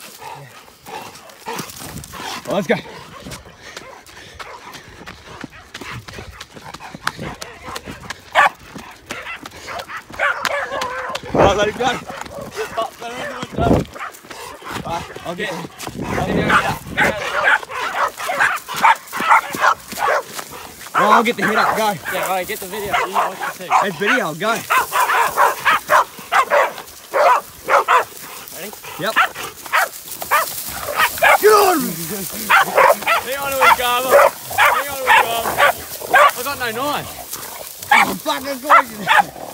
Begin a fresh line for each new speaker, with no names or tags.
Well, let's go. Right, let it go. Right, I'll get it. Well, I'll get the head up, go.
Yeah, right, get the video. You watch the thing.
It's video, go.
Ready?
Yep. Good!
Hang on to it, Garber. Hang on to it, Garber. I got no knife.
Oh, fucking gorgeous.